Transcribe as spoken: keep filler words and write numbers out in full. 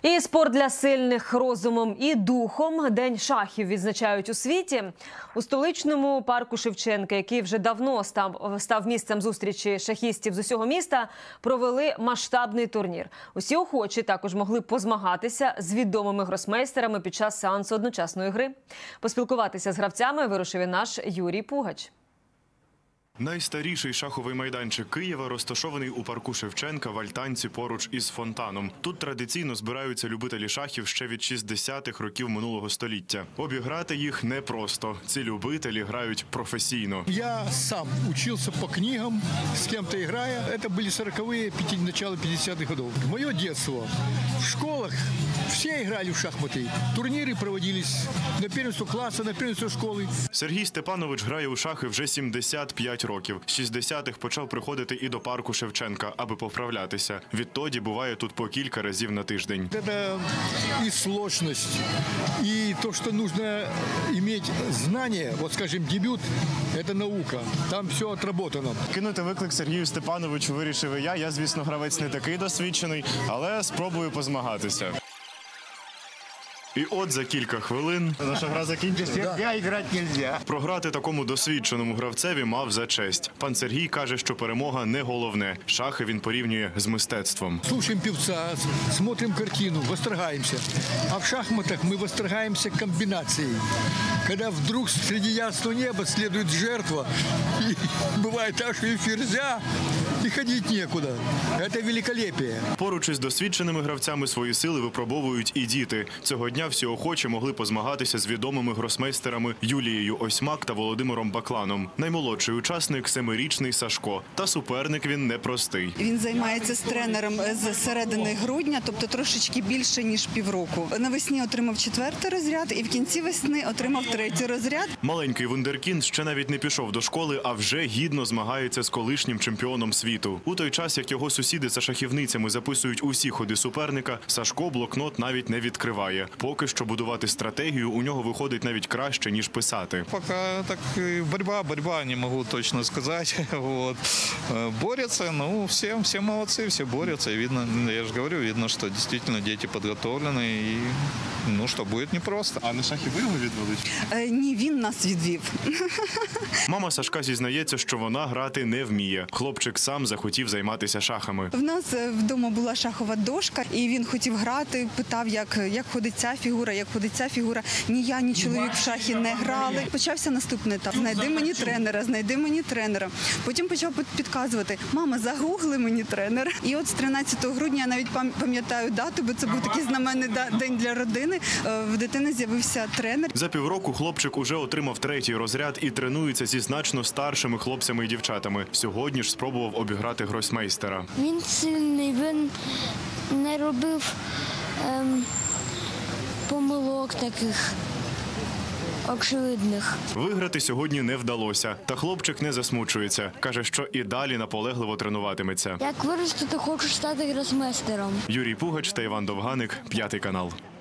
І спорт для сильних розумом і духом. День шахів відзначають у світі. У столичному парку Шевченка, який вже давно став, став місцем зустрічі шахістів з усього міста, провели масштабний турнір. Усі охочі також могли позмагатися з відомими гросмейстерами під час сеансу одночасної гри. Поспілкуватися з гравцями вирушив і наш Юрій Пугач. Найстаріший шаховий майданчик Києва розташований у парку Шевченка в альтанці поруч із фонтаном. Тут традиційно збираються любителі шахів ще від шістдесятих років минулого століття. Обіграти їх непросто. Ці любителі грають професійно. Я сам учился по книгам, с кем-то играя. Это были сороковые, начало пятидесятых годов. Мое детство. В школах все играли в шахматы. Турниры проводились на первенство класса, на первенство школи. Сергій Степанович грає у шахи вже сімдесят п'ять років. З шістдесятих почав приходити і до парку Шевченка, аби повправлятися. Відтоді буває тут по кілька разів на тиждень. Это и сложность, и то, что нужно иметь знания, вот скажем, дебют, это наука, там все отработано. Кинути виклик Сергію Степановичу вирішив і я. Я, звісно, гравець не такий досвідчений, але спробую позмагатися. І от за кілька хвилин наша гра закінчиться, я грати не можна. Програти такому досвідченому гравцеві мав за честь. Пан Сергій каже, що перемога не головне. Шахи він порівнює з мистецтвом. Слушаем певца, смотрим картину, восторгаемся. А в шахматах мы восторгаемся комбинацией. Когда вдруг среди ясного неба следует жертва, и бывает так, что и ферзя, и ходить некуда. Это великолепие. Поруч із досвідченими гравцями свої сили випробовують і діти. Цього дня всі охочі могли позмагатися з відомими гросмейстерами Юлією Осьмак та Володимиром Бакланом. Наймолодший учасник – семирічний Сашко. Та суперник він непростий. Він займається з тренером з середини грудня, тобто трошечки більше, ніж півроку. Навесні отримав четвертий розряд і в кінці весни отримав третій розряд. Маленький вундеркінд ще навіть не пішов до школи, а вже гідно змагається з колишнім чемпіоном світу. У той час, як його сусіди за шахівницями записують усі ходи суперника, Сашко блокнот навіть не відкриває. Поки що будувати стратегію у нього виходить навіть краще, ніж писати. Поки так боротьба, боротьба, не можу точно сказати. Вот. Борються, ну, всі, всі молодці, всі борються. І видно, я ж говорю, видно, що дійсно діти підготовлені і ну, що буде непросто. А на шахи ви його відвели? Е, ні, він нас відвів. Мама Сашка зізнається, що вона грати не вміє. Хлопчик сам захотів займатися шахами. В нас вдома була шахова дошка, і він хотів грати, питав, як, як ходить ця фігура, як ходить ця фігура. Ні я, ні чоловік в шахи не грали. Почався наступний етап. Знайди мені тренера, знайди мені тренера. Потім почав підказувати: мама, загугли мені тренера. І от з тринадцятого грудня, я навіть пам'ятаю дату, бо це був такий знаменний день для родини, в дитини з'явився тренер. За півроку хлопчик уже отримав третій розряд і тренується зі значно старшими хлопцями і дівчатами. Сьогодні ж спробував обіграти гросмейстера. Він сильний, він не робив ем, помилок таких очевидних. Виграти сьогодні не вдалося, та хлопчик не засмучується. Каже, що і далі наполегливо тренуватиметься. Як виростити, хочу стати гросмейстером. Юрій Пугач та Іван Довганик, п'ятий канал.